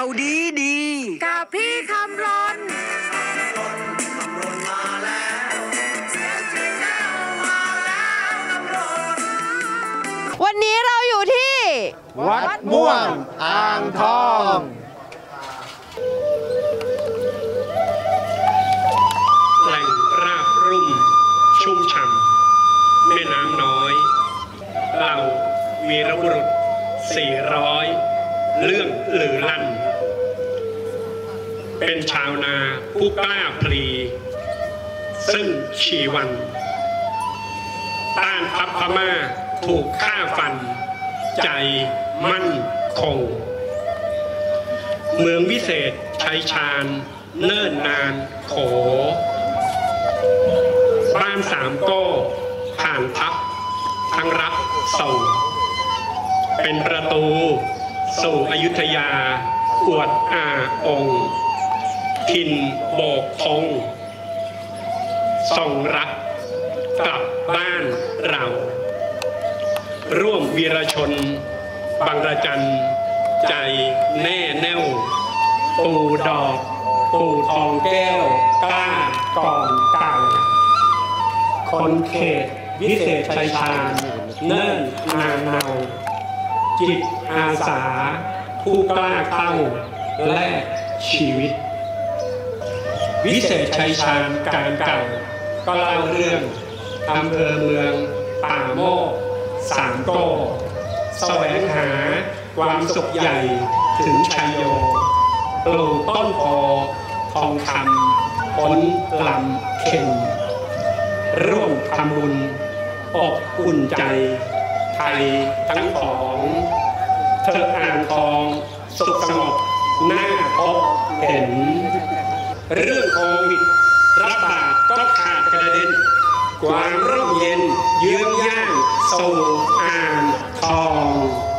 ดีดีกับพี่คำรณวันนี้เราอยู่ที่วัดม่วงอ่างทองแหล่งราบรุ่มชุ่มฉ่ำแม่น้ำน้อยเราวีรบุรุษ400เรื่องลือลั่นเป็นชาวนาผู้กล้าพลีซึ่งชีวันต้านทัพพม่าถูกฆ่าฟันใจมั่นคงเมืองวิเศษชัยชาญเนิ่นนานโขบ้านสามโก้ผ่านทัพทั้งรับส่งเป็นประตูสู่อยุธยาอวดอาองค์ถิ่นโบกธงส่งรักกลับบ้านเราร่วมวีรชนบางระจันใจแน่แน่วปู่ดอกปู่ทองแก้วกล้าก่อนเก่าคนเขตวิเศษชัยชาญเนิ่นนางเนาจิตอาสาผู้กล้าเข้าแลกชีวิตวิเศษชัยชาญการเก่าก็เล่าเรื่องอำเภอเมืองป่าโมกสามโก้แสวงหาความสุขใหญ่ถึงชัยโยปลูกต้นโพทองคำพ้นลำเข็มร่วมทำบุญอบอุ่นใจไทยทั้งของเธออ่างทองสุขสงบหน้าพบเห็นเรื่องโควิดระบาดก็ขาดกระเด็นความร่มเย็นเยื้องย่างสู่อ่างทอง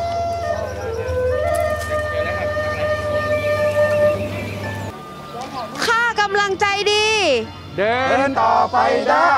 ข้ากำลังใจดีเดินต่อไปได้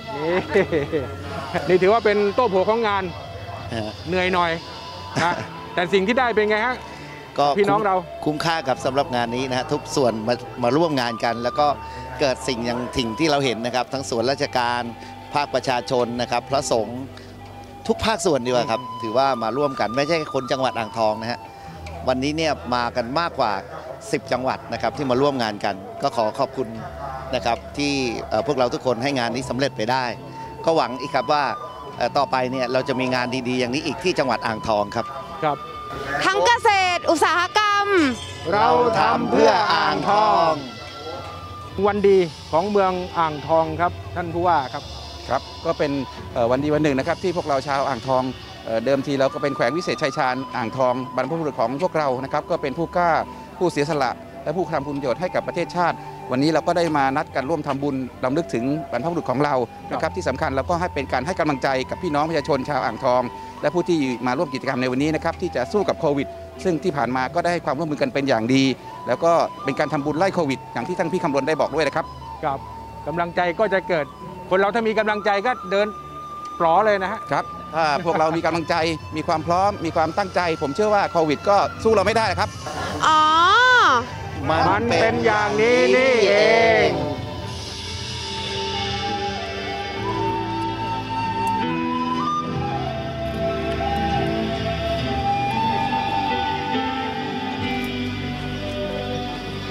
นี่ถือว่าเป็นโต๊ะโผของงานเหนื่อยหน่อยนะแต่สิ่งที่ได้เป็นไงฮะก็พี่น้องเราคุ้มค่ากับสำหรับงานนี้นะฮะทุกส่วนมาร่วมงานกันแล้วก็เกิดสิ่งที่เราเห็นนะครับทั้งส่วนราชการภาคประชาชนนะครับพระสงฆ์ทุกภาคส่วนดีกว่าครับถือว่ามาร่วมกันไม่ใช่คนจังหวัดอ่างทองนะฮะวันนี้เนี่ยมากันมากกว่า10จังหวัดนะครับที่มาร่วมงานกันก็ขอขอบคุณนะครับที่พวกเราทุกคนให้งานนี้สำเร็จไปได้ก็หวังอีกครับว่าต่อไปเนี่ยเราจะมีงานดีๆอย่างนี้อีกที่จังหวัดอ่างทองครับครับทั้งเกษตรอุตสาหกรรมเราทำเพื่ออ่างทองวันดีของเมืองอ่างทองครับท่านผู้ว่าครับครับก็เป็นวันดีวันหนึ่งนะครับที่พวกเราชาวอ่างทองเดิมทีเราก็เป็นแขวงวิเศษชัยชาญอ่างทองบรรพบุรุษของพวกเรานะครับก็เป็นผู้กล้าผู้เสียสละและผู้ทำคุณประโยชน์ให้กับประเทศชาติวันนี้เราก็ได้มานัดกันร่วมทำบุญรำลึกถึงบรรพบุรุษของเรานะครับที่สำคัญเราก็ให้เป็นการให้กำลังใจกับพี่น้องประชาชนชาวอ่างทองและผู้ที่มาร่วมกิจกรรมในวันนี้นะครับที่จะสู้กับโควิดซึ่งที่ผ่านมาก็ได้ให้ความร่วมมือกันเป็นอย่างดีแล้วก็เป็นการทำบุญไล่โควิดอย่างที่ท่านพี่คำรณได้บอกด้วยนะครับครับกำลังใจก็จะเกิดคนเราถ้ามีกำลังใจก็เดินปลอเลยนะฮะครับถ้าพวกเรามีกำลังใจมีความพร้อมมีความตั้งใจผมเชื่อว่าโควิดก็สู้เราไม่ได้ครับอ๋อมันเป็นอย่างนี้นี่เอง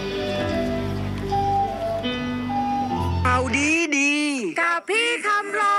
เอาดีดีกับพี่คำรณ